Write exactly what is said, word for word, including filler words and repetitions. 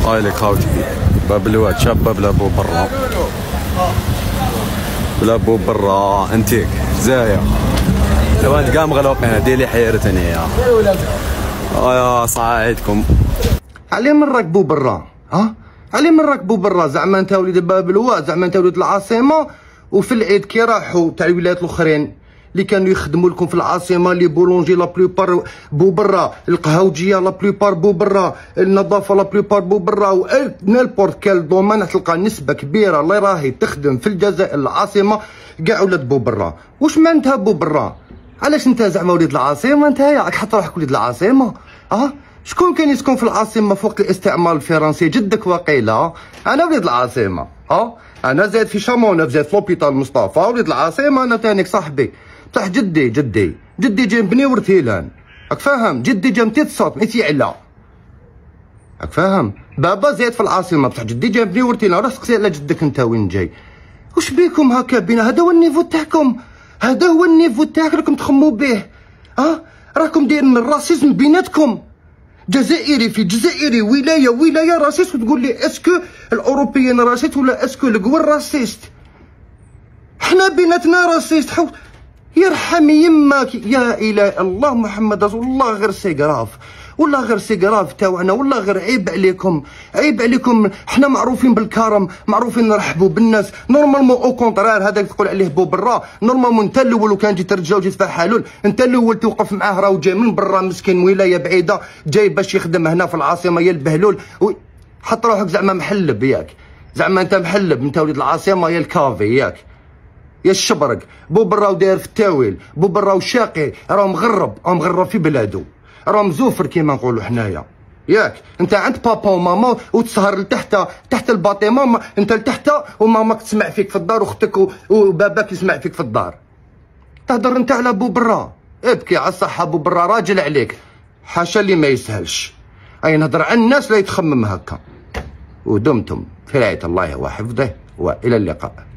هاي لك خاوتي باب الواد شاب باب لابو برا بلابو برا انتيك زايا لو انت قام غلوقنا ديلي حيرتني يا يا صاعدكم علي من ركبوا برا ها علي من ركبوا برا زعما انت وليد باب الواد زعما انت وليد العاصمه وفي العيد كي راحوا تاع الولايات الاخرين اللي كانوا يخدموا لكم في العاصمه لي بولونجي لا بلوبار بو برا القهوجيه لا بلوبار بو برا النظافه لا بلوبار بو برا ونالبورت كال دومان تلقى نسبه كبيره الله راهي تخدم في الجزائر العاصمه كاع ولاد بو برا. واش معناتها بو برا؟ علاش انت زعما وليد العاصمه انت راك حط روحك وليد العاصمه اه شكون كان يسكن في العاصمه فوق الاستعمار الفرنسي؟ جدك وقيله. انا وليد العاصمه اه انا زايد في شامونوف زايد في لوبيتال مصطفى وليد العاصمه انا تانيك صاحبي بصح جدي جدي جدي جا بني ورتيلان راك فاهم جدي جا متيت صوت متيت يعلى راك فاهم بابا زايد في العاصمه بصح جدي جا بني ورتيلان راه سقسي على جدك انت وين جاي. واش بيكم هكا بينا؟ هذا هو النيفو تاعكم هذا هو النيفو تاعك راكم تخموا به ها راكم دايرين الراسيزم بيناتكم جزائري في جزائري ولايه ولايه راسيست وتقول لي اسكو الاوروبيين راسيست ولا اسكو القوار راسيست؟ حنا بيناتنا راسيست حو... يرحم يماك يا اله الله محمد رسول الله غير سيغراف والله غير سيغراف تاوعنا والله غير عيب عليكم عيب عليكم. حنا معروفين بالكرم معروفين نرحبوا بالناس نورمالمون او كونترير هذاك تقول عليه بو برا نورمالمون انت الاول وكان جيت رجال وجيت فحالول انت الاول توقف معاه راه جاي من برا مسكين ولايه بعيده جاي باش يخدم هنا في العاصمه يا البهلول حط روحك زعما محلب ياك زعما انت محلب انت وليد العاصمه يا الكافي ياك يا الشبرق. بو برا وداير في التاويل بو برا وشاقي راه مغرب راه مغرب في بلادو راه مزوفر كيما نقولوا حنايا ياك. انت عند بابا وماما وتسهر لتحت تحت الباطيمه انت لتحت وماماك تسمع فيك في الدار واختك وباباك يسمع فيك في الدار تهضر انت على بو برا. ابكي على الصحه بو برا راجل عليك حاشا اللي ما يسهلش. اي نهضر على الناس لا يتخمم هكا. ودمتم في رعايه الله وحفظه والى اللقاء.